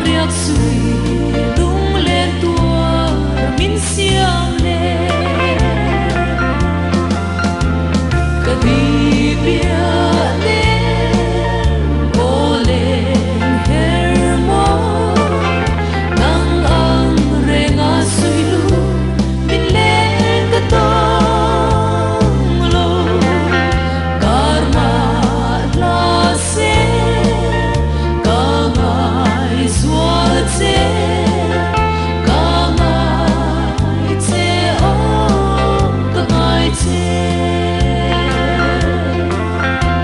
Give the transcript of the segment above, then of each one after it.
riak sui lung lên tua min siam le ka bi bia le o le her mo nang ang renga sui lu min le ka tong lo karma la se ka ngai sual che ka ngai che o ka ngai che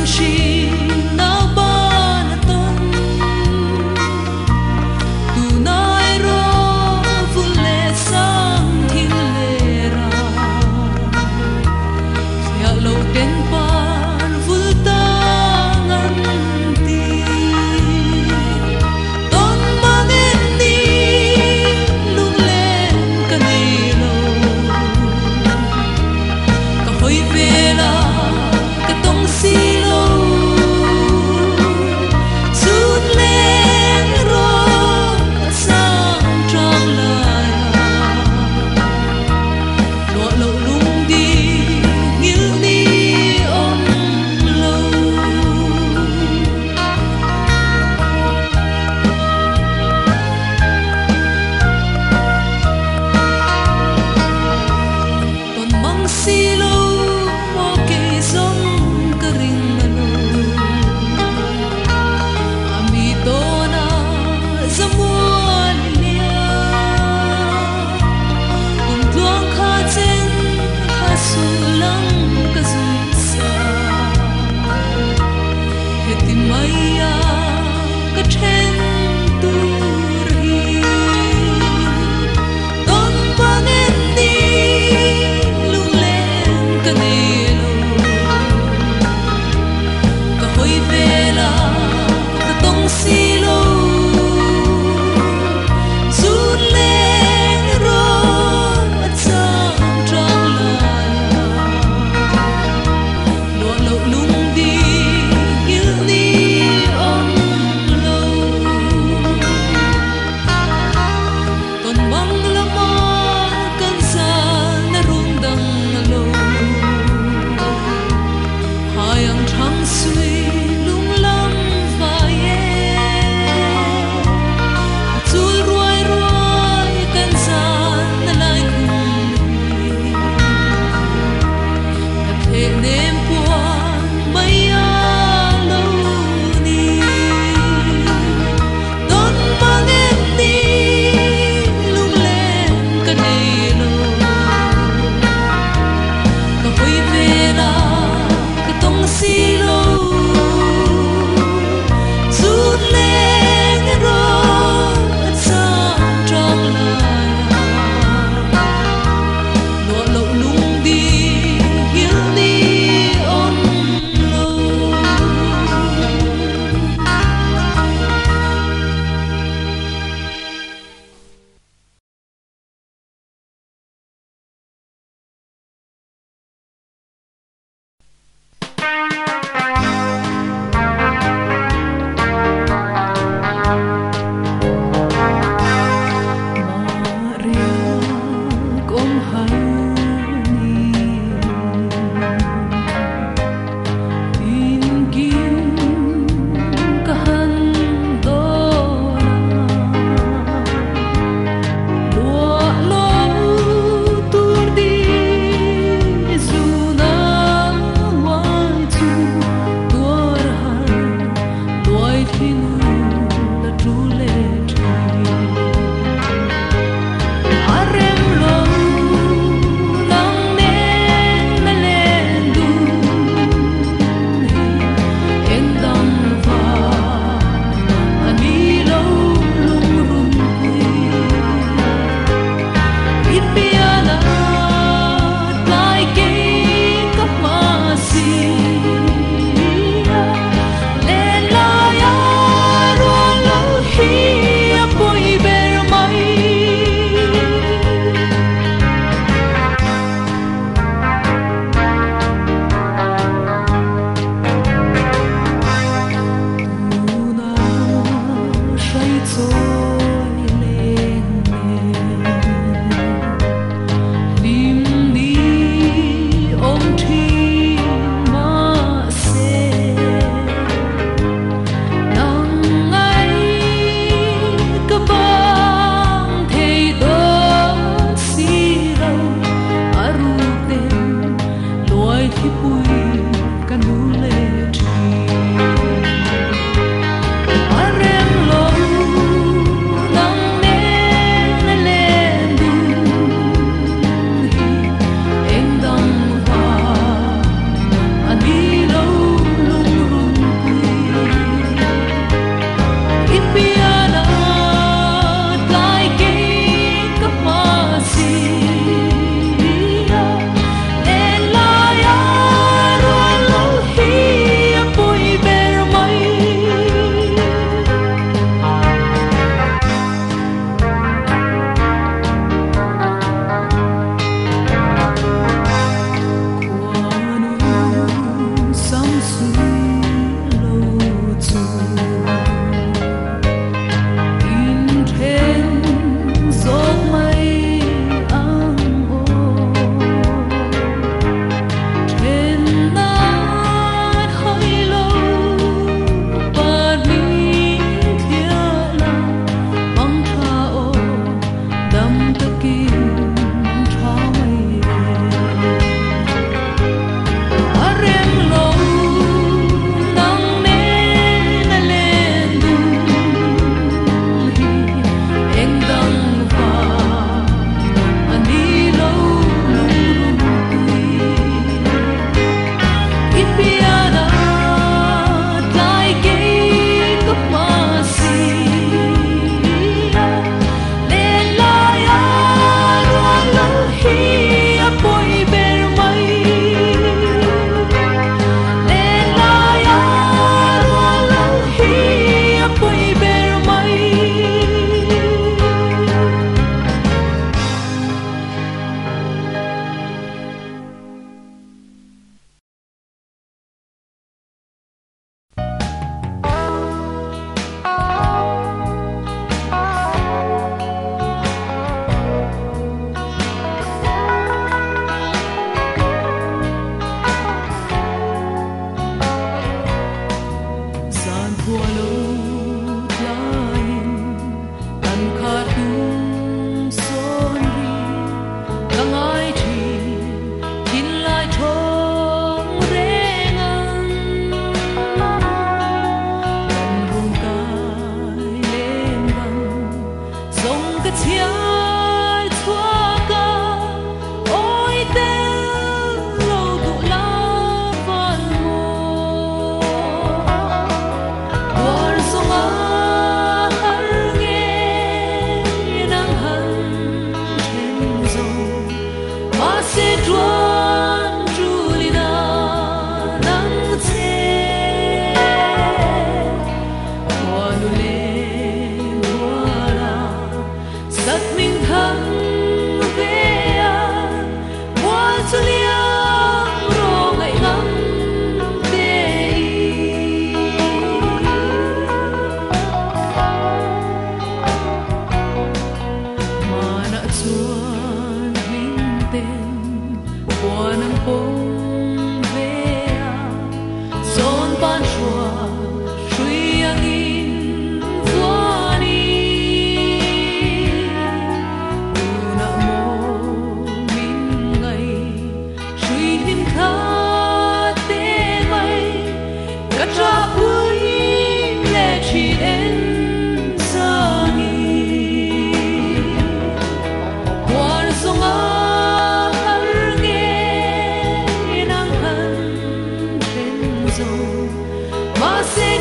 shi na ba na ton tu nai ro vun le sang thil le ra ya lo ten pan vul ta ngan ti ton man en ni lung len ka nei lo ka hoi ve la ka tong si lo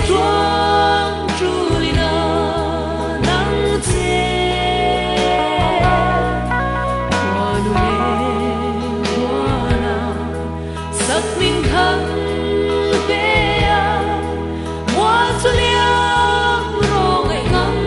choang tru li na nang che hoa lu le hoa na sắc minh khang về à hoa chu liang rong ai ngắm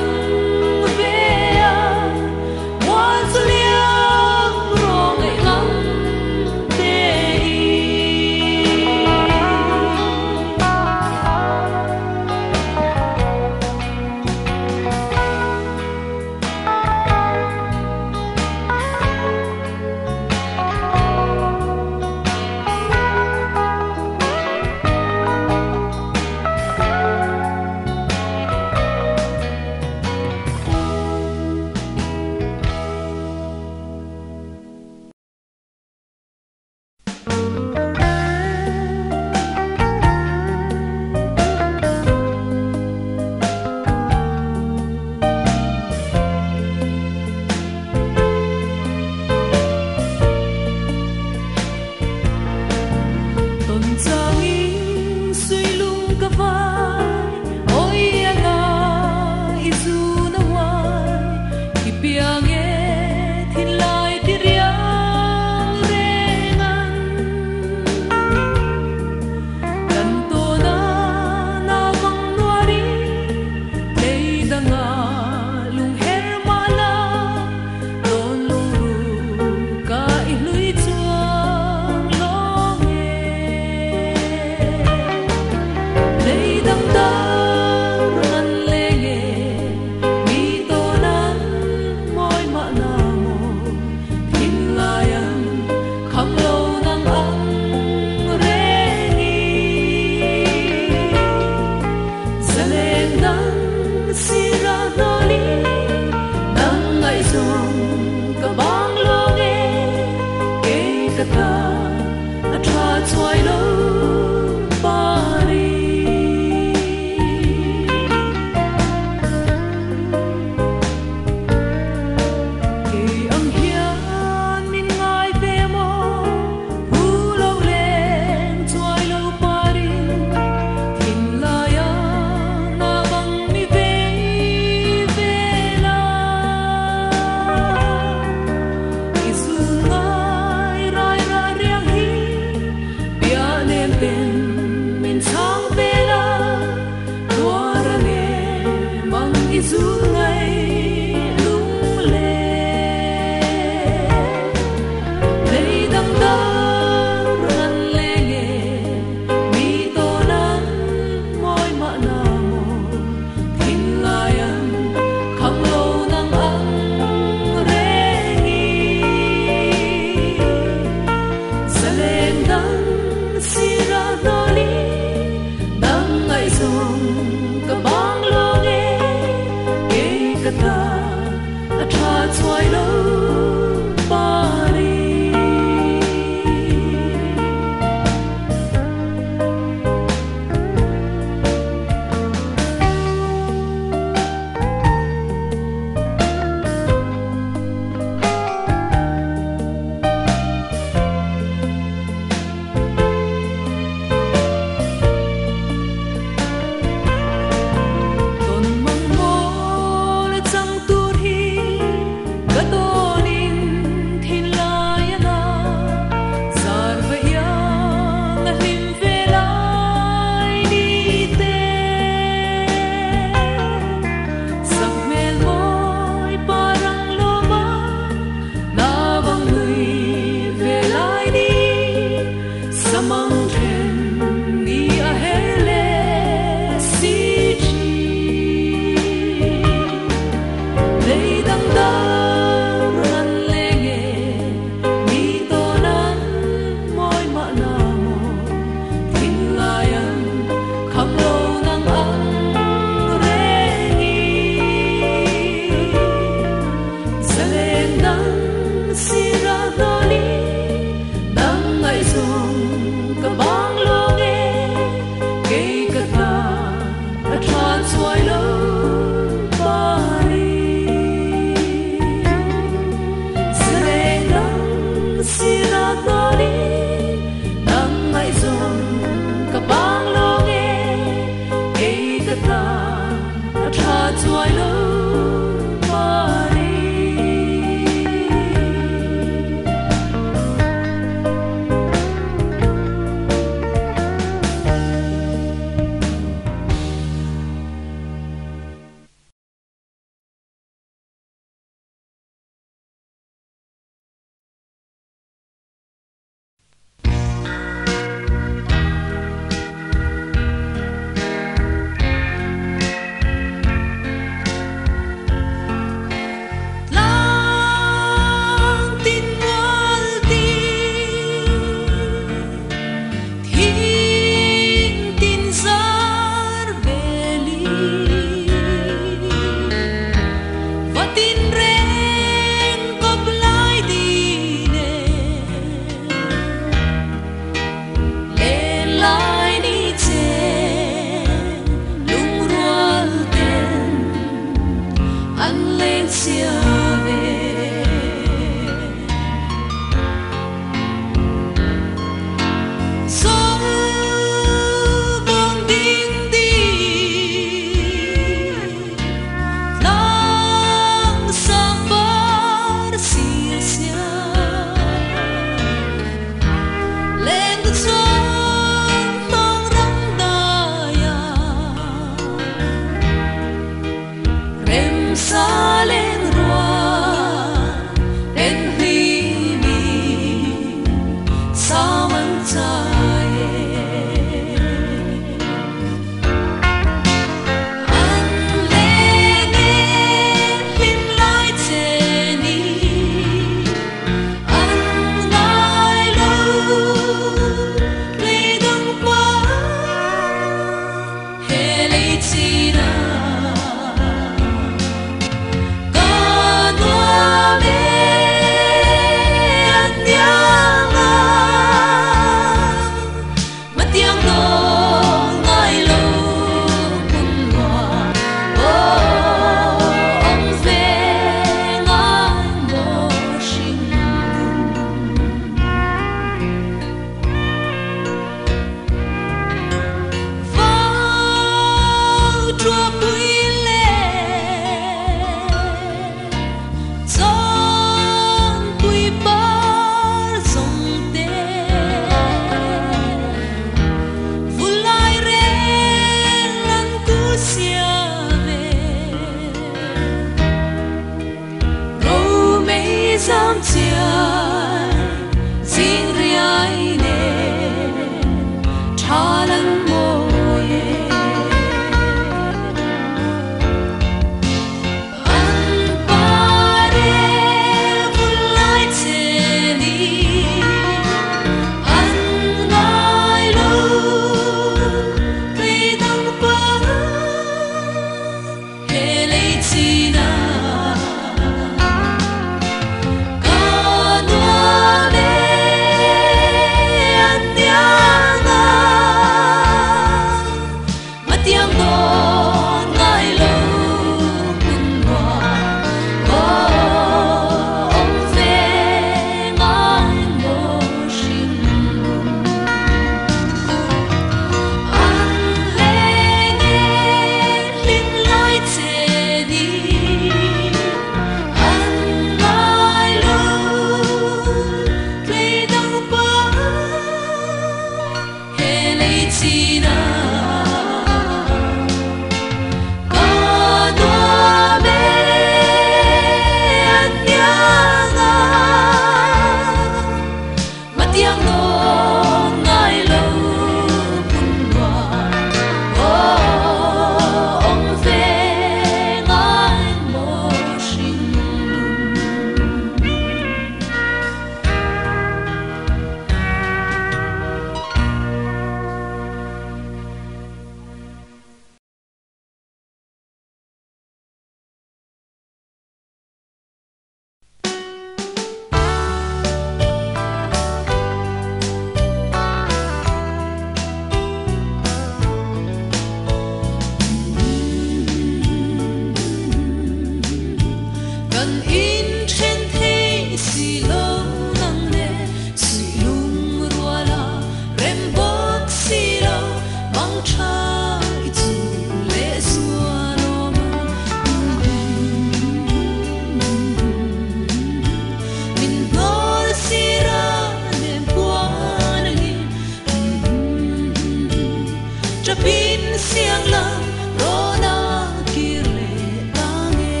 siang lang rona kirle tange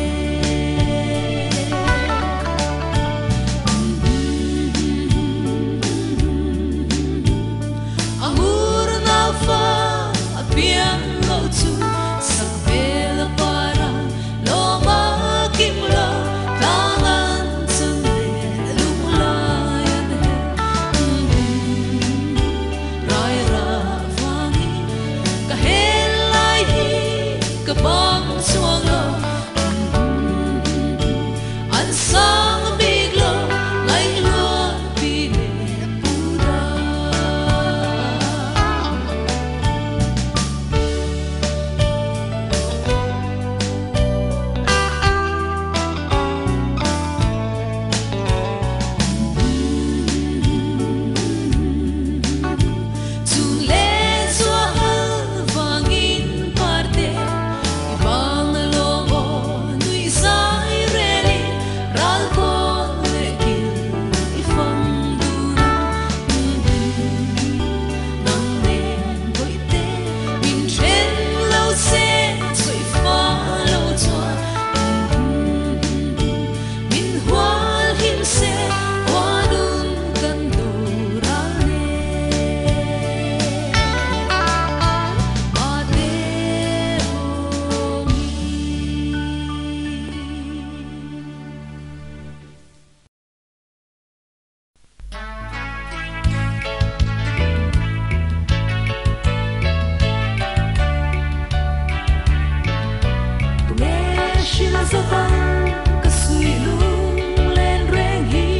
amur na fa apiang lo chu sak bela para lo ma kim lo tangan chung le lung la yan he rai ra vangi ka hel lai hi ka bang suang lo an sang big lo lai lo pi le pu da chung le zua hal vangin parte ibang lo o nui sai reli ral kon le kil ifang du nang nen goi te min chen lo se soi fa lo chua min hual him se wanun kan do ra ne ma te ho mi nghe xin gió vang cả suy lung lên reng hi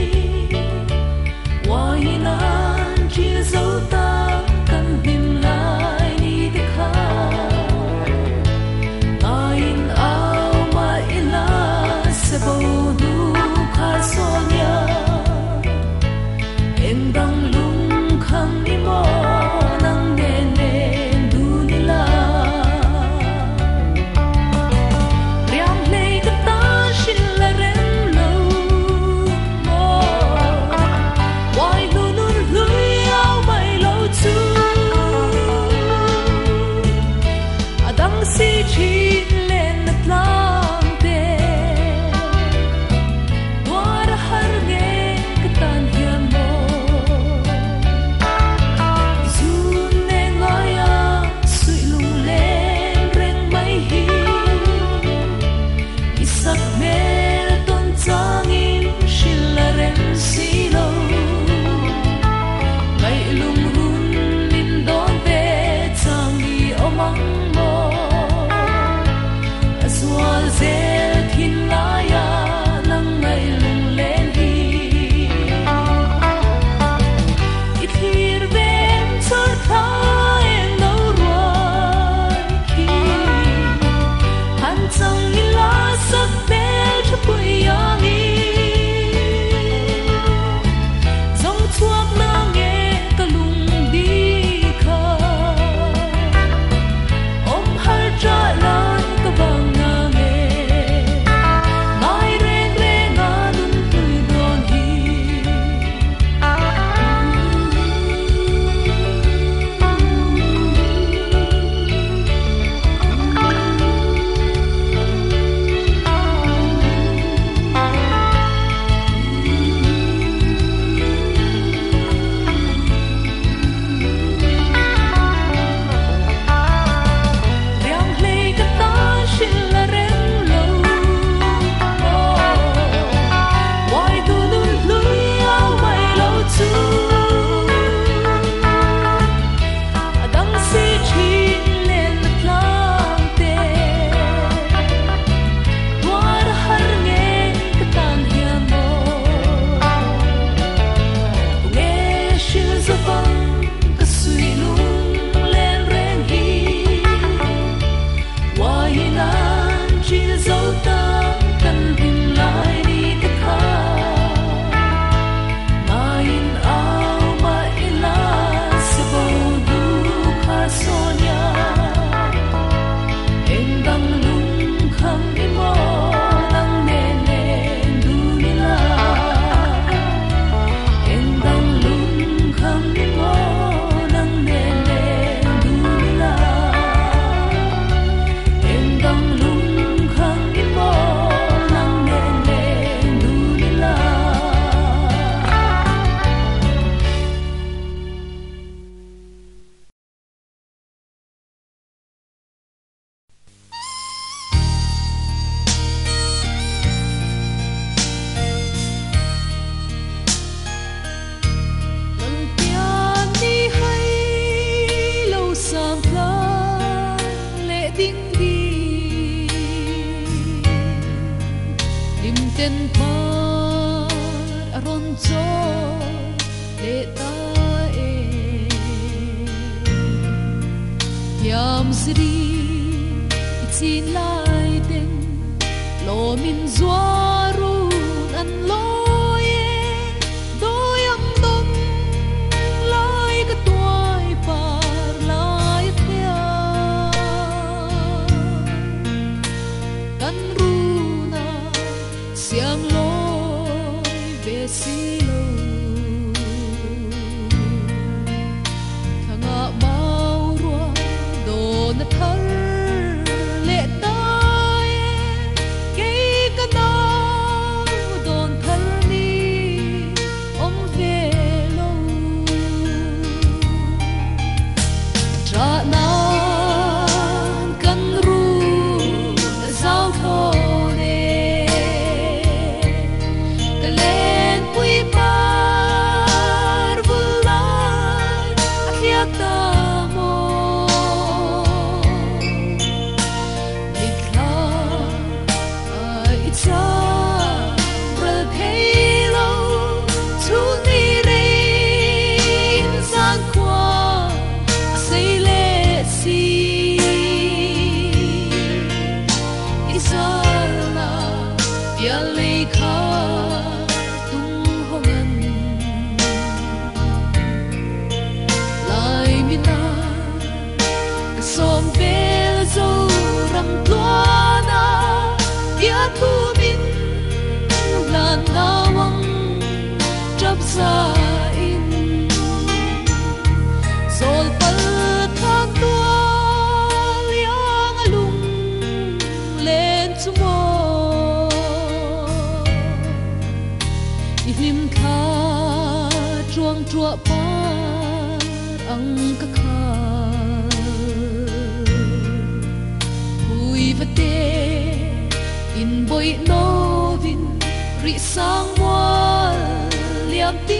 ngoài nan chia dấu ta căn tìm lại đi te kha ngain ao mai la se bo du kha so nya em dang lung khang ni mo nang ne ne du ni la riam lei ka ta shin la ren lo mo wai lu nun lui ao mai lo chu adang si chi len na tlang te war har nge ka tan hiam mo zun ne ngaya sui lung len reng mai hi isak mel ton changin shilla ren si lo ngai lung run min don te changi omang mo aswal zel thin la ya nang ngai lung len hi ithir vem chor tha en no ruai khi han chang ni la sak bel cha pui yang i zong chuak na nge ka lung di kha om har cha lan ka bang na nge sen pa aron cho le ta e yam sri chin lai ten lo min zuaru an loi do yang dom lai ka tuai par lai thia kan ru na siang loi ve si lo thanga mau rua do na thar le tai ke ka na don thar ni om ve lo tra na kan ru giao tho ne ka len pui par vulai akhia ta mo nikla itsa bral phelo tu ni re san kwa sei le si isala ya le kha tung hongan lai mina som bel zo ram tuana ya thu min lan nawang trap sa in sol pal thang tua liang alung lên chumo ihlim kha chuang chua pa ang ka kha hui vate in boy no vin ri sang wal liam ti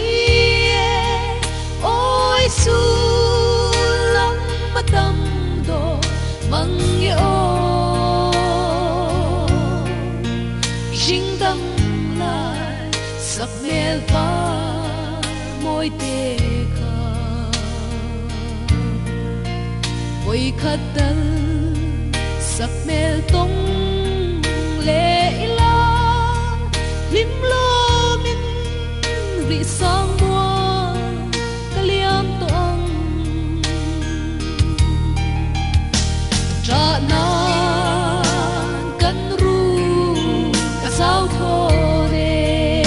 oi su lam matam do mang ye o jing dam lai sak mel pa moi te kha oi khatal sak mel tong le ila lim lo min ri sang mo kaliam to ang tra na kan ru ka sao tho de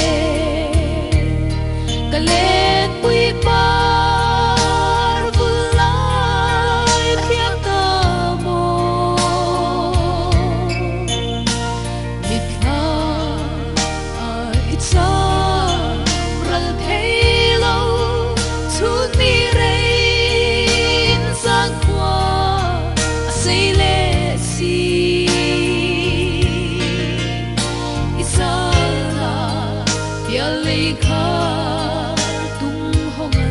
ka len pui par vulai khia ta mo nikha itsa ral phelo tu ni re san kwa sei le si isala ya le kha tung hongan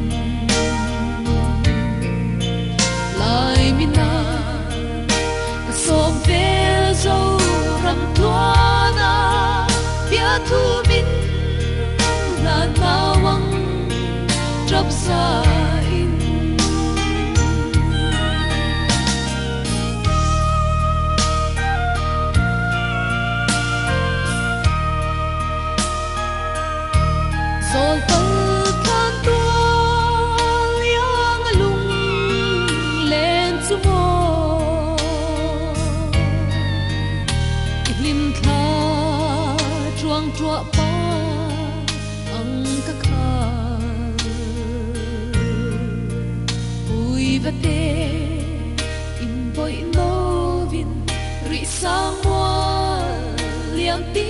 lai mina som ve zo ram tuana ya thu min lan nawang trap sa in sol pal than tua liang alung lên chumo ihlim kha chuang chua pa ang ka kha ui vate in boy no vin ri sang wal liam ti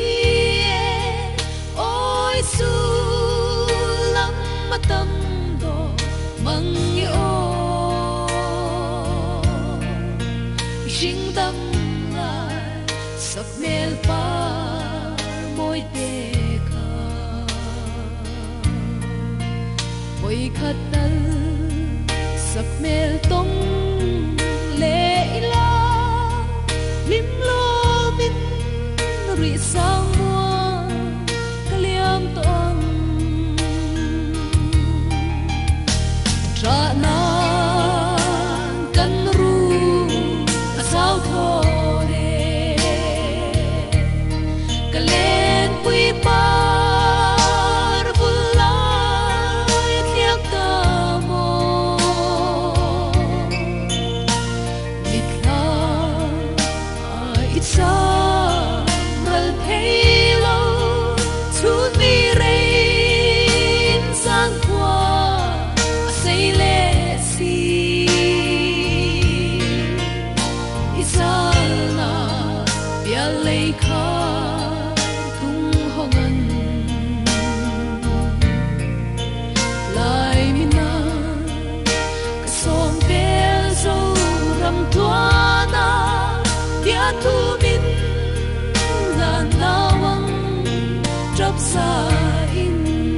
oi su lam matam do mang ye o jing dam lai sak mel pa moi te kha oi khatal sak mel tong le ila lim lo min ri sang mo sa ral phei lo thu mi rain san qua say le si isala ya le kha thung hongan lai mina ka som pel zo ram tua na dia tu min la nawang drop sa in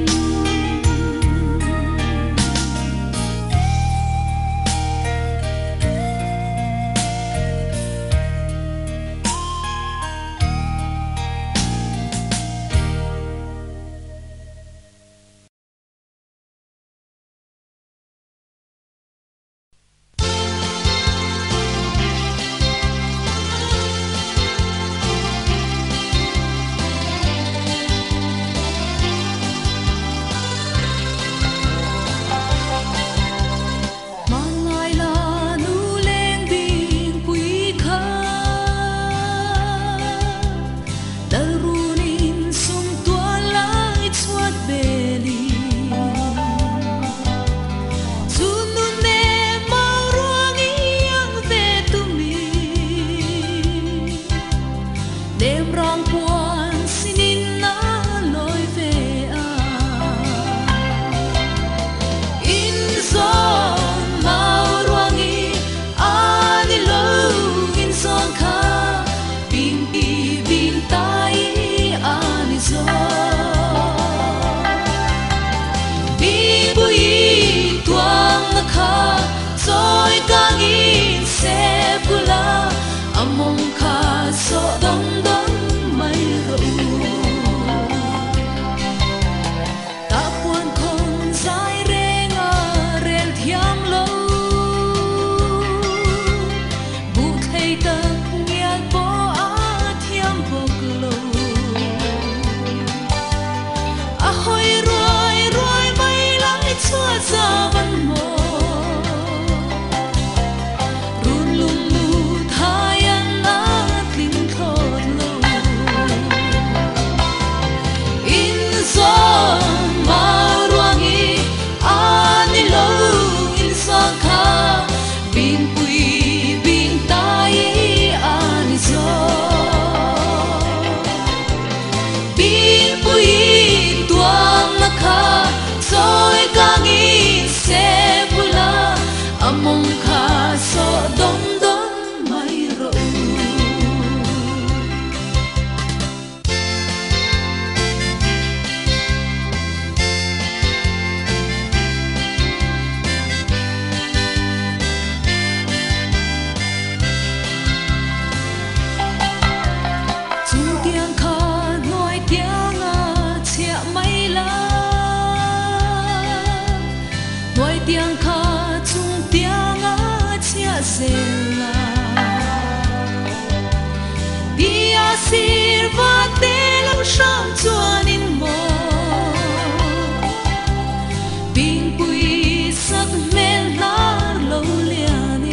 tiếng kha chung tiếng á chia sẻ dia sirva te lo sham chuan in mo pin pui sak mel lar lo lian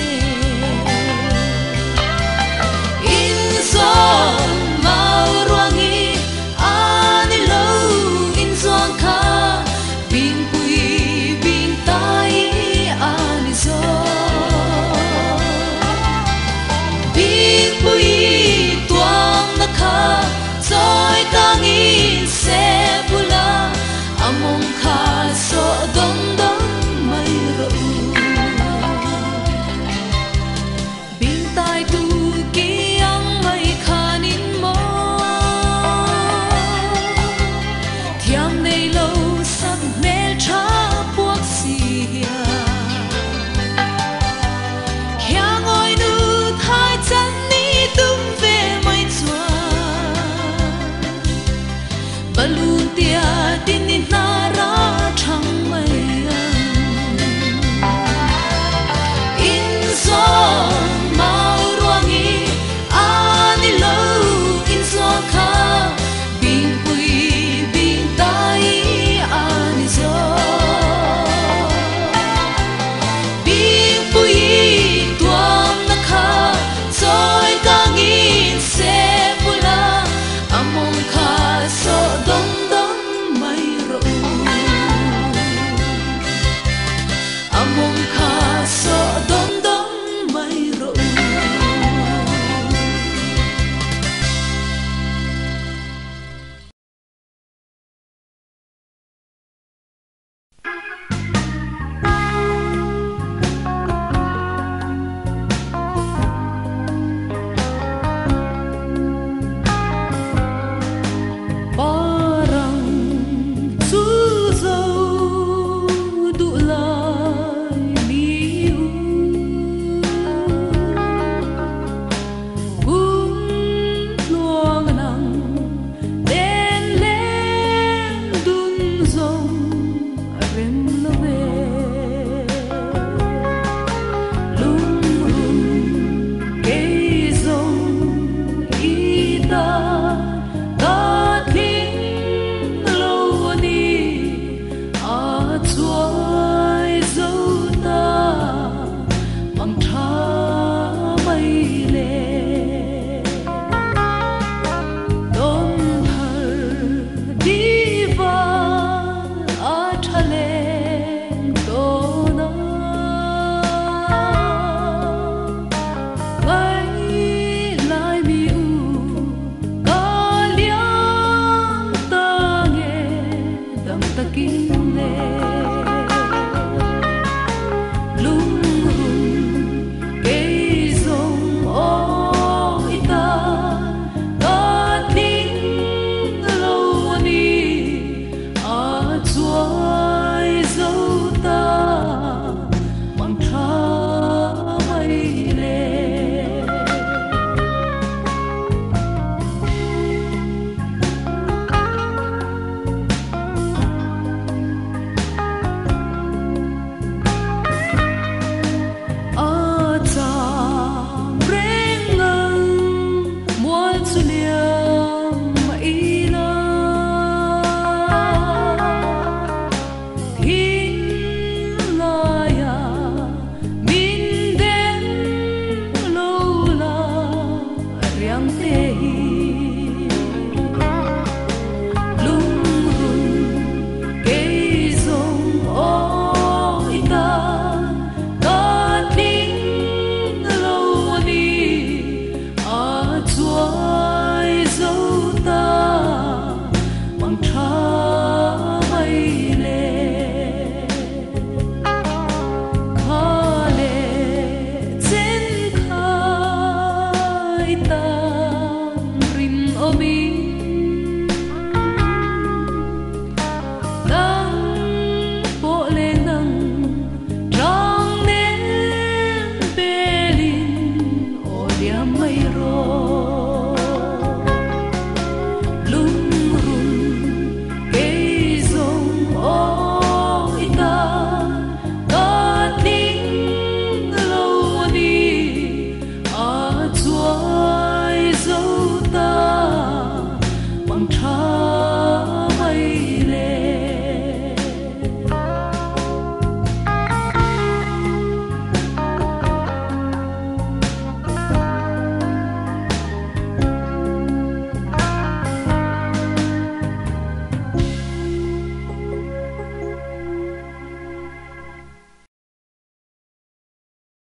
in song mau ruangi ani lo in song kha pin pui pin tai ani so pin pui tuang na kha soi tang in se pula among kha so